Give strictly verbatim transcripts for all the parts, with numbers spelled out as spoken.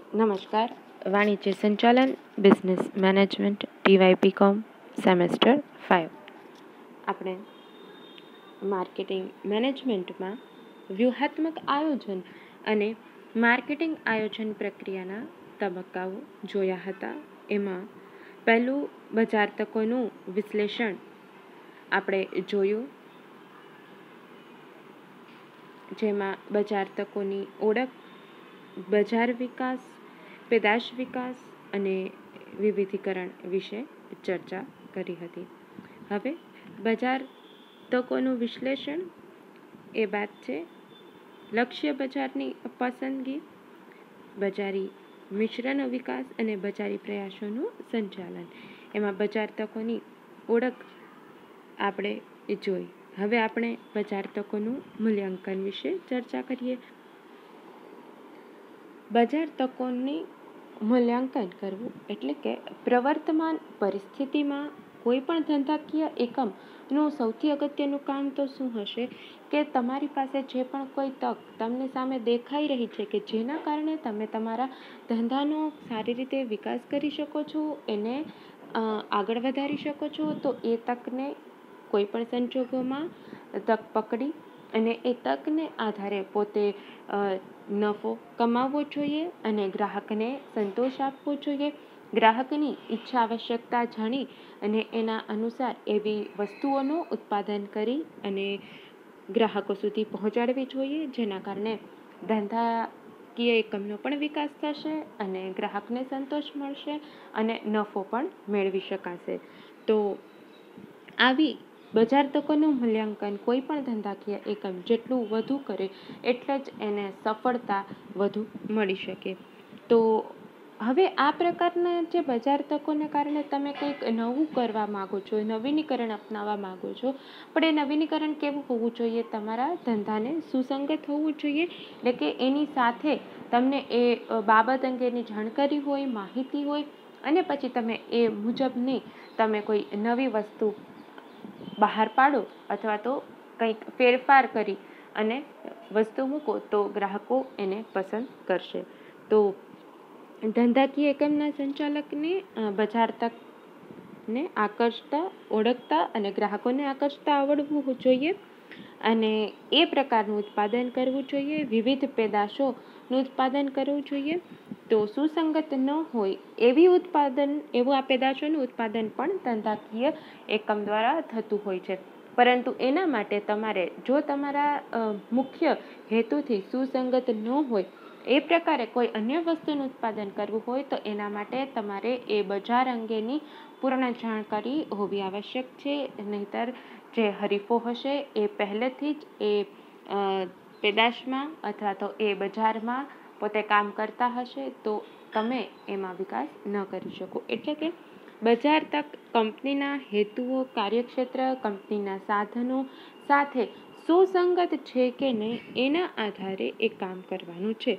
નમસ્કાર. વાણિજ્ય સંચાલન બિઝનેસ મેનેજમેન્ટ ટીવાયપી કોમ સેમેસ્ટર ફાઇવ. આપણે માર્કેટિંગ મેનેજમેન્ટમાં વ્યૂહાત્મક આયોજન અને માર્કેટિંગ આયોજન પ્રક્રિયાના તબક્કાઓ જોયા હતા. એમાં પહેલું બજાર તકોનું વિશ્લેષણ આપણે જોયું, જેમાં બજાર તકોની ઓળખ, બજાર વિકાસ, પેદાશ વિકાસ અને વિવિધીકરણ વિશે ચર્ચા કરી હતી. હવે બજાર તકોનું વિશ્લેષણ એ બાદ છે લક્ષ્ય બજારની પસંદગી, બજારી મિશ્રણ વિકાસ અને બજારી પ્રયાસોનું સંચાલન. એમાં બજાર તકોની ઓળખ આપણે જોઈ. હવે આપણે બજાર તકોનું મૂલ્યાંકન વિશે ચર્ચા કરીએ. બજાર તકોની મૂલ્યાંકન કરવું એટલે કે પ્રવર્તમાન પરિસ્થિતિમાં કોઈ પણ ધંધાકીય એકમનું સૌથી અગત્યનું કામ તો શું હશે કે તમારી પાસે જે પણ કોઈ તક તમને સામે દેખાઈ રહી છે કે જેના કારણે તમે તમારા ધંધાનો સારી રીતે વિકાસ કરી શકો છો, એને આગળ વધારી શકો છો, તો એ તકને કોઈ પણ સંજોગોમાં તક પકડી અને એ તકને આધારે પોતે નફો કમાવવો જોઈએ અને ગ્રાહકને સંતોષ આપવો જોઈએ. ગ્રાહકની ઈચ્છા આવશ્યકતા જાણી અને એના અનુસાર એવી વસ્તુઓનું ઉત્પાદન કરી અને ગ્રાહકો સુધી પહોંચાડવી જોઈએ, જેના કારણે ધંધાકીય એકમનો પણ વિકાસ થશે અને ગ્રાહકને સંતોષ મળશે અને નફો પણ મેળવી શકાશે. તો આવી બજાર તકોનું મૂલ્યાંકન કોઈ પણ ધંધાકીય એકમ જેટલું વધુ કરે એટલે જ એને સફળતા વધુ મળી શકે. તો હવે આ પ્રકારના જે બજાર તકોને કારણે તમે કંઈક નવું કરવા માગો છો, નવીનીકરણ અપનાવવા માગો છો, પણ એ નવીનીકરણ કેવું હોવું જોઈએ? તમારા ધંધાને સુસંગત હોવું જોઈએ, એટલે કે એની સાથે તમને એ બાબત અંગેની જાણકારી હોય, માહિતી હોય અને પછી તમે એ મુજબની તમે કોઈ નવી વસ્તુ બહાર પાડો અથવા તો કંઈક ફેરફાર કરી અને વસ્તુ મૂકો તો ગ્રાહકો એને પસંદ કરશે. તો ધંધાકીય એકમના સંચાલકને બજાર તકને આકર્ષતા, ઓળખતા અને ગ્રાહકોને આકર્ષતા આવડવું જોઈએ અને એ પ્રકારનું ઉત્પાદન કરવું જોઈએ. વિવિધ પેદાશોનું ઉત્પાદન કરવું જોઈએ. તો સુસંગત ન હોય એવી ઉત્પાદન એવું આ પેદાશોનું ઉત્પાદન પણ ધંધાકીય એકમ દ્વારા થતું હોય છે. પરંતુ એના માટે તમારે જો તમારા મુખ્ય હેતુથી સુસંગત ન હોય એ પ્રકારે કોઈ અન્ય વસ્તુનું ઉત્પાદન કરવું હોય તો એના માટે તમારે એ બજાર અંગેની પૂર્ણ જાણકારી હોવી આવશ્યક છે. નહીંતર જે હરીફો હશે એ પહેલેથી જ એ પેદાશમાં અથવા તો એ બજારમાં પોતે કામ કરતા હશે તો તમે એમાં વિકાસ ન કરી શકો. એટલે કે બજાર તક કંપનીના હેતુઓ, કાર્યક્ષેત્ર, કંપનીના સાધનો સાથે સુસંગત છે કે નહીં એના આધારે એ કામ કરવાનું છે.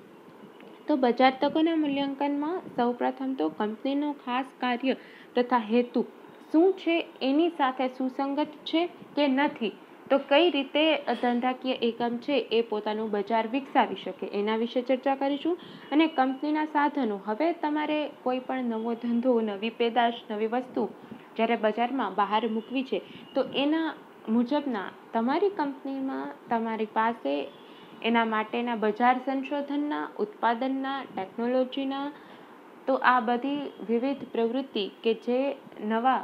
તો બજાર તકોના મૂલ્યાંકનમાં સૌપ્રથમ તો કંપનીનો ખાસ કાર્ય તથા હેતુ શું છે એની સાથે સુસંગત છે કે નથી, તો કઈ રીતે ધંધાકીય એકમ છે એ પોતાનું બજાર વિકસાવી શકે એના વિશે ચર્ચા કરીશું. અને કંપનીના સાધનો, હવે તમારે કોઈ પણ નવો ધંધો, નવી પેદાશ, નવી વસ્તુ જ્યારે બજારમાં બહાર મૂકવી છે તો એના મુજબના તમારી કંપનીમાં તમારી પાસે એના માટેના બજાર સંશોધનના, ઉત્પાદનના, ટેકનોલોજીના, તો આ બધી વિવિધ પ્રવૃત્તિ કે જે નવા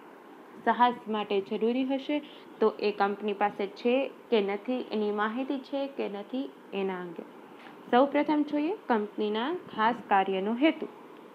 સાહસ માટે જરૂરી હશે તો એ કંપની પાસે છે કે નથી એની માહિતી છે કે નથી એના અંગે સૌ પ્રથમ જોઈએ કંપનીના ખાસ કાર્યનો હેતુ.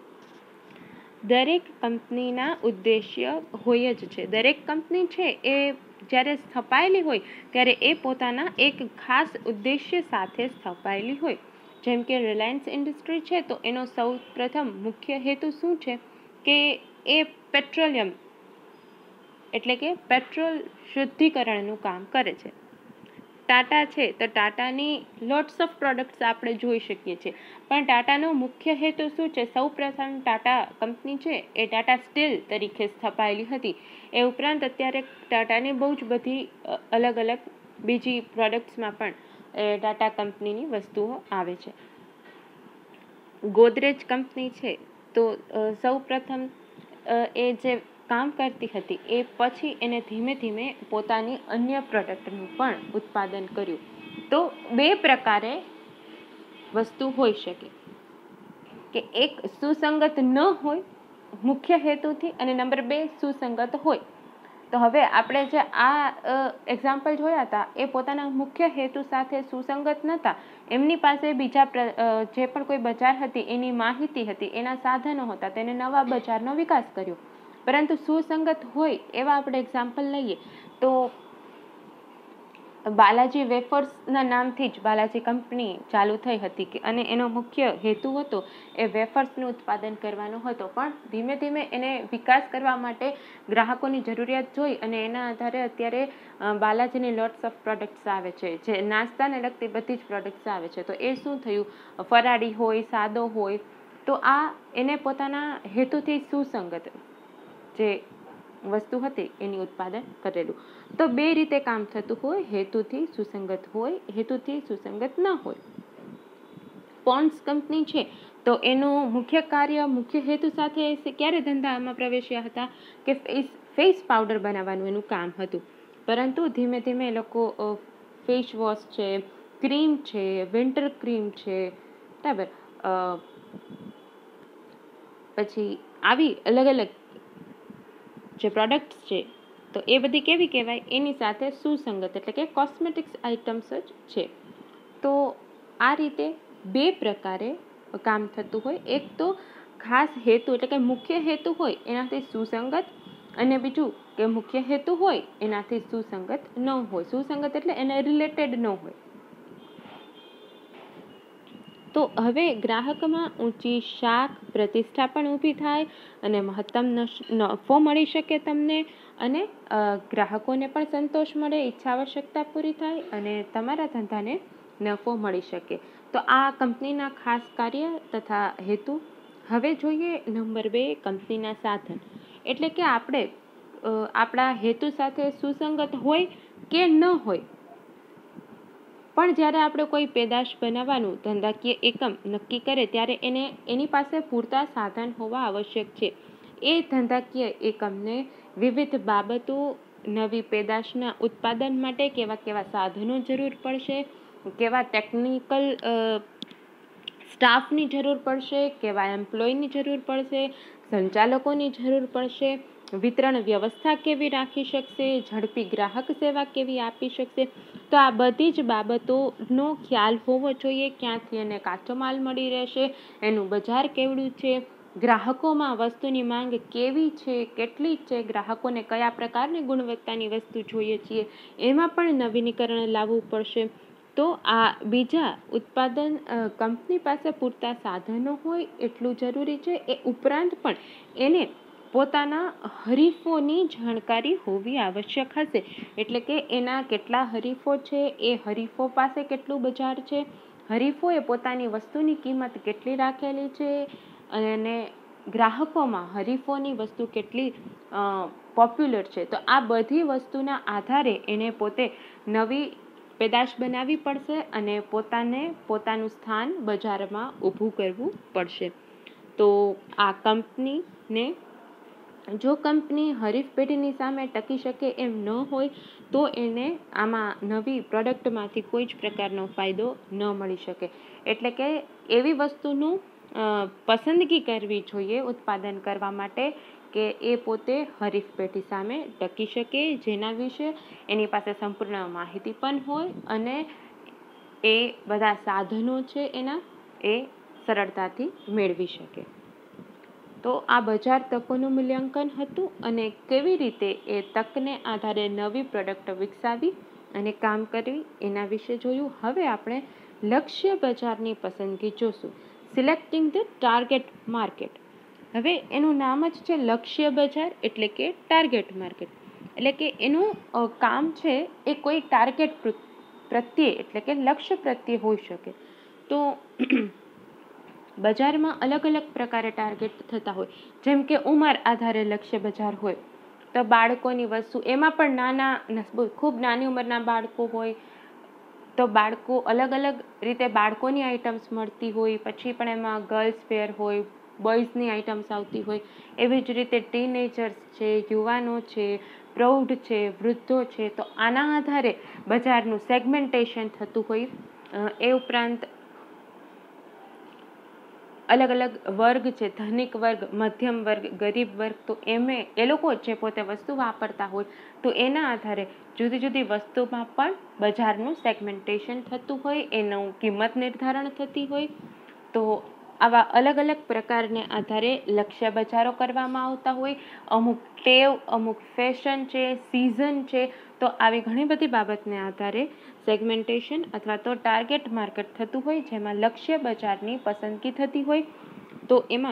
દરેક કંપનીના ઉદ્દેશ્ય હોય જ છે. દરેક કંપની છે એ જ્યારે સ્થપાયેલી હોય ત્યારે એ પોતાના એક ખાસ ઉદ્દેશ્ય સાથે સ્થપાયેલી હોય. જેમ કે રિલાયન્સ ઇન્ડસ્ટ્રી છે તો એનો સૌ પ્રથમ મુખ્ય હેતુ શું છે કે એ પેટ્રોલિયમ એટલે કે પેટ્રોલ શુદ્ધિકરણનું કામ કરે છે. ટાટા છે તો ટાટાની લોટ્સ ઓફ પ્રોડક્ટ્સ આપણે જોઈ શકીએ છીએ, પણ ટાટાનો મુખ્ય હેતુ શું છે? સૌ પ્રથમ ટાટા કંપની છે એ ટાટા સ્ટીલ તરીકે સ્થપાયેલી હતી. એ ઉપરાંત અત્યારે ટાટાની બહુ જ બધી અલગ અલગ બીજી પ્રોડક્ટ્સમાં પણ ટાટા કંપનીની વસ્તુઓ આવે છે. ગોદરેજ કંપની છે તો સૌ પ્રથમ એ જે કામ કરતી હતી એ પછી એને ધીમે ધીમે પોતાની અન્ય પ્રોડક્ટનું પણ ઉત્પાદન કર્યું. તો બે પ્રકારે વસ્તુ હોઈ શકે કે એક સુસંગત ન હોય મુખ્ય હેતુથી અને નંબર બે સુસંગત હોય. તો હવે આપણે જે આ એક્ઝામ્પલ જોયા હતા એ પોતાના મુખ્ય હેતુ સાથે સુસંગત નહોતા. એમની પાસે બીજા જે પણ કોઈ બજાર હતી એની માહિતી હતી, એના સાધનો હતા, તેને નવા બજારનો વિકાસ કર્યો. પરંતુ સુસંગત હોય એવા આપણે એક્ઝામ્પલ લઈએ તો બાલાજી વેફર્સના નામથી જ બાલાજી કંપની ચાલુ થઈ હતી કે અને એનો મુખ્ય હેતુ હતો એ વેફર્સનું ઉત્પાદન કરવાનો હતો. પણ ધીમે ધીમે એને વિકાસ કરવા માટે ગ્રાહકોની જરૂરિયાત જોઈ અને એના આધારે અત્યારે બાલાજીની લોટ્સ ઓફ પ્રોડક્ટ્સ આવે છે, જે નાસ્તાને લગતી બધી જ પ્રોડક્ટ્સ આવે છે. તો એ શું થયું, ફરાળી હોય, સાદો હોય, તો આ એને પોતાના હેતુથી સુસંગત જે વસ્તુ હતી એની ઉત્પાદન કરેલું. તો બે રીતે કામ થતું હોય, હેતુથી સુસંગત હોય, હેતુથી સુસંગત ન હોય. પોન્ડ્સ કંપની છે તો એનું મુખ્ય કાર્ય મુખ્ય હેતુ સાથે ક્યારે ધંધામાં પ્રવેશ્યા હતા કે ફેસ ફેસ પાવડર બનાવવાનું એનું કામ હતું. પરંતુ ધીમે ધીમે એ લોકો ફેસ વોશ છે, ક્રીમ છે, વિન્ટર ક્રીમ છે, બરાબર, પછી આવી અલગ અલગ જે પ્રોડક્ટ્સ છે તો એ બધી કેવી કહેવાય, એની સાથે સુસંગત એટલે કે કોસ્મેટિક્સ આઇટમ્સ જ છે. તો આ રીતે બે પ્રકારે કામ થતું હોય. એક તો ખાસ હેતુ એટલે કે મુખ્ય હેતુ હોય એનાથી સુસંગત, અને બીજું કે મુખ્ય હેતુ હોય એનાથી સુસંગત ન હોય. સુસંગત એટલે એને રિલેટેડ ન હોય. તો હવે ગ્રાહકમાં ઊંચી શાખ પ્રતિષ્ઠા પણ ઊભી થાય અને મહત્તમ નફો મળી શકે તમને, અને ગ્રાહકોને પણ સંતોષ મળે, ઈચ્છા આવશ્યકતા પૂરી થાય અને તમારા ધંધાને નફો મળી શકે. તો આ કંપનીના ખાસ કાર્ય તથા હેતુ. હવે જોઈએ નંબર બે, કંપનીના સાધન. એટલે કે આપણે આપણા હેતુ સાથે સુસંગત હોય કે ન હોય, પણ જ્યારે આપણે કોઈ પેદાશ બનાવવાનું ધંધાકીય એકમ નક્કી કરે ત્યારે એને એની પાસે પૂરતા સાધન હોવા આવશ્યક છે. એ ધંધાકીય એકમને વિવિધ બાબતો, નવી પેદાશના ઉત્પાદન માટે કેવા કેવા સાધનો જરૂર પડશે, કેવા ટેકનિકલ સ્ટાફની જરૂર પડશે, કેવા એમ્પ્લોયની જરૂર પડશે, સંચાલકોની જરૂર પડશે, વિતરણ વ્યવસ્થા કેવી રાખી શકશે, ઝડપી ગ્રાહક સેવા કેવી આપી શકશે. તો આ બધી જ બાબતોનો ખ્યાલ હોવો જોઈએ. ક્યાંથી એને કાચો માલ મળી રહેશે, એનું બજાર કેવડું છે, ગ્રાહકોમાં વસ્તુની માંગ કેવી છે, કેટલી છે, ગ્રાહકોને કયા પ્રકારની ગુણવત્તાની વસ્તુ જોઈએ છીએ, એમાં પણ નવીનીકરણ લાવવું પડશે. તો આ બીજા ઉત્પાદન કંપની પાસે પૂરતા સાધનો હોય એટલું જરૂરી છે. એ ઉપરાંત પણ એને પોતાના હરીફોની જાણકારી હોવી આવશ્યક હશે. એટલે કે એના કેટલા હરીફો છે, એ હરીફો પાસે કેટલું બજાર છે, હરીફોએ પોતાની વસ્તુની કિંમત કેટલી રાખેલી છે, અને ગ્રાહકોમાં હરીફોની વસ્તુ કેટલી પોપ્યુલર છે. તો આ બધી વસ્તુના આધારે એને પોતે નવી પેદાશ બનાવવી પડશે અને પોતાને પોતાનું સ્થાન બજારમાં ઊભું કરવું પડશે. તો આ કંપનીને જો કંપની હરીફ પેઢીની સામે ટકી શકે એમ ન હોય તો એને આમાં નવી પ્રોડક્ટમાંથી કોઈ જ પ્રકારનો ફાયદો ન મળી શકે. એટલે કે એવી વસ્તુનું પસંદગી કરવી જોઈએ ઉત્પાદન કરવા માટે કે એ પોતે હરીફ પેઢી સામે ટકી શકે, જેના વિશે એની પાસે સંપૂર્ણ માહિતી પણ હોય અને એ બધા સાધનો છે એના એ સરળતાથી મેળવી શકે. તો આ બજાર તકોનું મૂલ્યાંકન હતું અને કેવી રીતે એ તકને આધારે નવી પ્રોડક્ટ વિકસાવી અને કામ કરવી એના વિશે જોયું. હવે આપણે લક્ષ્ય બજારની પસંદગી જોશું. Selecting the target market. હવે એનું નામ જ છે લક્ષ્ય બજાર, એટલે કે ટાર્ગેટ માર્કેટ. એટલે કે એનું કામ છે એ કોઈ ટાર્ગેટ પ્રત્યે એટલે કે લક્ષ્ય પ્રત્યે હોઈ શકે. તો બજારમાં અલગ અલગ પ્રકારે ટાર્ગેટ થતા હોય. જેમ કે ઉંમર આધારે લક્ષ્ય બજાર હોય. તો બાળકોની વસ્તુ એમાં પણ નાના ખૂબ નાની ઉંમરના બાળકો હોય, તો બાળકો અલગ અલગ રીતે બાળકોની આઇટમ્સ મળતી હોય, પછી પણ એમાં ગર્લ્સ વેર હોય, બોયઝની આઇટમ્સ આવતી હોય, એવી જ રીતે ટીનેજર્સ છે, યુવાનો છે, પ્રૌઢ છે, વૃદ્ધો છે. તો આના આધારે બજારનું સેગમેન્ટેશન થતું હોય. એ ઉપરાંત અલગ અલગ વર્ગ છે, ધનિક વર્ગ, મધ્યમ વર્ગ, ગરીબ વર્ગ, તો એમે એ લોકો જે પોતે વસ્તુ વાપરતા હોય તો એના આધારે જુદી જુદી વસ્તુમાં પણ બજારનું સેગમેન્ટેશન થતું હોય, એનું કિંમત નિર્ધારણ થતી હોય. તો આવા અલગ અલગ પ્રકારને આધારે લક્ષ્ય બજારો કરવામાં આવતા હોય. અમુક ટેવ, અમુક ફેશન છે, સિઝન છે, તો આવી ઘણી બધી બાબતને આધારે સેગમેન્ટેશન અથવા તો ટાર્ગેટ માર્કેટ થતું હોય, જેમાં લક્ષ્ય બજારની પસંદગી થતી હોય. તો એમાં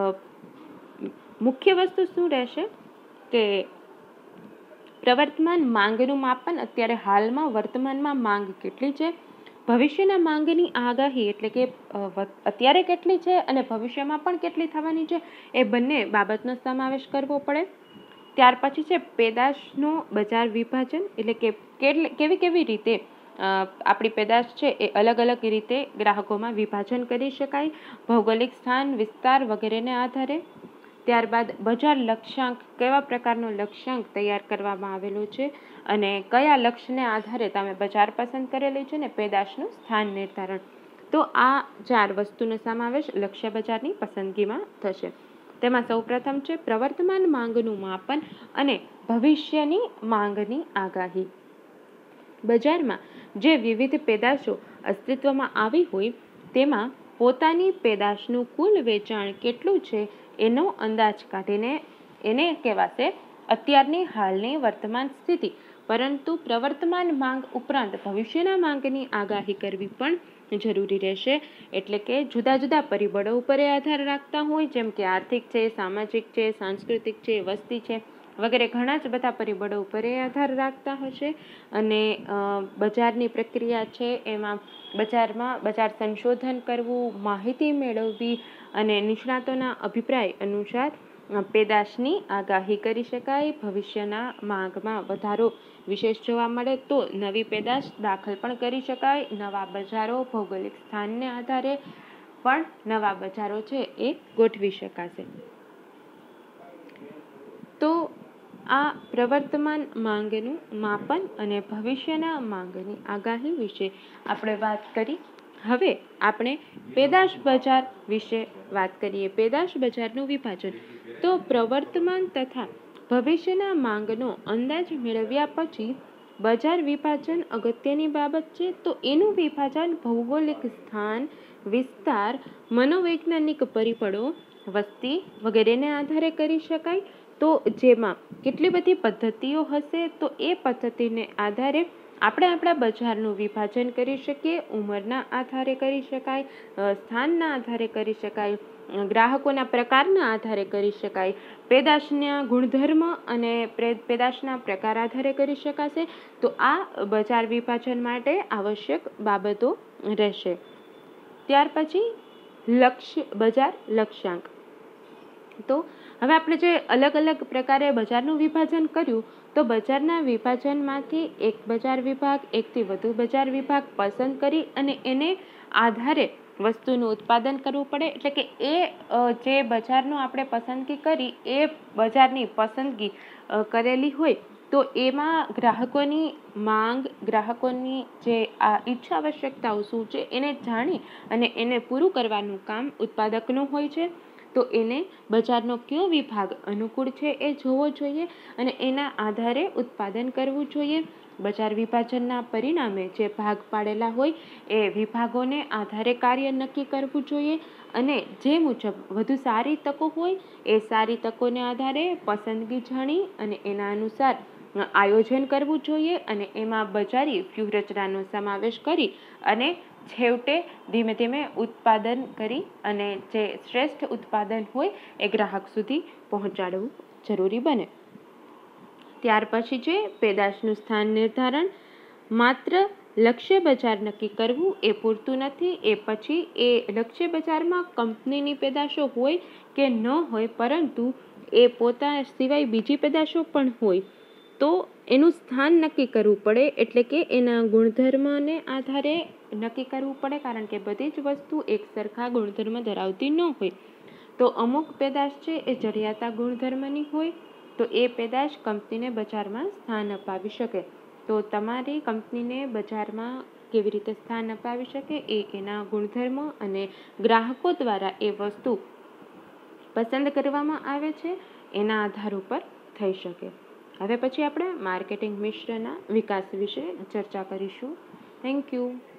મુખ્ય વસ્તુ શું રહેશે કે પ્રવર્તમાન માંગનું માપન. અત્યારે હાલમાં વર્તમાનમાં માંગ કેટલી છે, ભવિષ્યના માંગની આગાહી એટલે કે અત્યારે કેટલી છે અને ભવિષ્યમાં પણ કેટલી થવાની છે, એ બંને બાબતનો સમાવેશ કરવો પડે. ત્યાર પછી છે પેદાશનું બજાર વિભાજન, એટલે કે કેવી કેવી રીતે આપણી પેદાશ છે એ અલગ અલગ રીતે ગ્રાહકોમાં વિભાજન કરી શકાય, ભૌગોલિક સ્થાન, વિસ્તાર વગેરેને આધારે. ત્યારબાદ બજાર લક્ષ્યાંક, કેવા પ્રકારનો લક્ષ્યાંક તૈયાર કરવામાં આવેલો છે અને કયા લક્ષ્યને આધારે તમે બજાર પસંદ કરેલી છે ને પેદાશનું સ્થાન નિર્ધારણ. તો આ ચાર વસ્તુનો સમાવેશ લક્ષ્ય બજારની પસંદગીમાં થશે. તેમાં સૌપ્રથમ છે પ્રવર્તમાન માંગનું માપન અને ભવિષ્યની માંગની આગાહી. બજારમાં જે વિવિધ પેદાશો અસ્તિત્વમાં આવી હોય તેમાં પોતાની પેદાશનું કુલ વેચાણ કેટલું છે એનો અંદાજ કાઢીને એને કહેવાશે અત્યારની હાલની વર્તમાન સ્થિતિ. પરંતુ પ્રવર્તમાન માંગ ઉપરાંત ભવિષ્યના માંગની આગાહી કરવી પણ જરૂરી રહેશે. એટલે કે જુદા જુદા પરિબળો ઉપર આધાર રાખતા હોય, જેમ કે આર્થિક છે, સામાજિક છે, સાંસ્કૃતિક છે, વસ્તી છે વગેરે ઘણા જ બધા પરિબળો ઉપર આધાર રાખતા હશે. અને બજારની પ્રક્રિયા છે એમાં બજારમાં બજાર સંશોધન કરવું, માહિતી મેળવવી અને નિષ્ણાતોના અભિપ્રાય અનુસાર પેદાશની આગાહી કરી શકાય. ભવિષ્યના માંગમાં વધારો વિશેષ જોવા મળે તો નવી પેદાશ દાખલ પણ કરી શકાય. નવા બજારો, ભૌગોલિક સ્થાનને આધારે પણ નવા બજારો છે એ ગોઠવી શકાશે. તો આ પ્રવર્તમાન માંગનું માપન અને ભવિષ્યના માંગની આગાહી વિશે આપણે વાત કરી. હવે આપણે પેદાશ બજાર વિશે વાત કરીએ. પેદાશ બજારનું વિભાજન. તો પ્રવર્તમાન તથા ભવિષ્યના માંગનો અંદાજ મેળવ્યા પછી બજાર વિભાજન અગત્યની બાબત છે. તો એનું વિભાજન ભૌગોલિક સ્થાન, વિસ્તાર, મનોવૈજ્ઞાનિક પરિબળો, વસ્તી વગેરેને આધારે કરી શકાય. તો જેમાં કેટલી બધી પદ્ધતિઓ હશે તો એ પદ્ધતિને આધારે આપણે આપણા બજારનું વિભાજન કરી શકીએ. ઉંમરના આધારે કરી શકાય, સ્થાનના આધારે કરી શકાય, ગ્રાહકોના પ્રકારના આધારે કરી શકાય, પેદાશના ગુણધર્મ અને પેદાશના પ્રકાર આધારે કરી શકાશે. તો આ બજાર વિભાજન માટે આવશ્યક બાબતો રહેશે. ત્યાર પછી લક્ષ્ય બજાર લક્ષ્યાંક. તો હવે આપણે જે અલગ અલગ પ્રકારે બજારનું વિભાજન કર્યું તો બજારના વિભાજનમાંથી એક બજાર વિભાગ, એકથી વધુ બજાર વિભાગ પસંદ કરી અને એને આધારે વસ્તુનું ઉત્પાદન કરવું પડે. એટલે કે એ જે બજારનું આપણે પસંદગી કરી એ બજારની પસંદગી કરેલી હોય તો એમાં ગ્રાહકોની માંગ, ગ્રાહકોની જે આ ઈચ્છા આવશ્યકતાઓ શું છે એને જાણી અને એને પૂરું કરવાનું કામ ઉત્પાદકનું હોય છે. તો એને બજારનો કયો વિભાગ અનુકૂળ છે એ જોવો જોઈએ અને એના આધારે ઉત્પાદન કરવું જોઈએ. બજાર વિભાજનના પરિણામે જે ભાગ પાડેલા હોય એ વિભાગોને આધારે કાર્ય નક્કી કરવું જોઈએ અને જે મુજબ વધુ સારી તકો હોય એ સારી તકોને આધારે પસંદગી જાણી અને એના અનુસાર આયોજન કરવું જોઈએ અને એમાં બજારી વ્યૂહરચનાનો સમાવેશ કરી અને છેવટે ધીમે ધીમે ઉત્પાદન કરી અને જે શ્રેષ્ઠ ઉત્પાદન હોય એ ગ્રાહક સુધી પહોંચાડવું જરૂરી બને. ત્યાર પછી છે પેદાશનું સ્થાન નિર્ધારણ. માત્ર લક્ષ્ય બજાર નક્કી કરવું એ પૂરતું નથી. એ પછી એ લક્ષ્ય બજારમાં કંપનીની પેદાશો હોય કે ન હોય પરંતુ એ પોતા સિવાય બીજી પેદાશો પણ હોય તો એનું સ્થાન નક્કી કરવું પડે, એટલે કે એના ગુણધર્મને આધારે નક્કી કરવું પડે, કારણ કે બધી જ વસ્તુ એક સરખા ગુણધર્મ ધરાવતી ન હોય. તો અમુક પેદાશ છે એ જડિયાતા ગુણધર્મની હોય, તો એ પેદાશ કંપનીને બજારમાં સ્થાન અપાવી શકે. તો તમારી કંપનીને બજારમાં કેવી રીતે સ્થાન અપાવી શકે એ એના ગુણધર્મો અને ગ્રાહકો દ્વારા એ વસ્તુ પસંદ કરવામાં આવે છે એના આધાર ઉપર થઈ શકે. હવે પછી આપણે માર્કેટિંગ મિશ્રના વિકાસ વિશે ચર્ચા કરીશું. Thank you.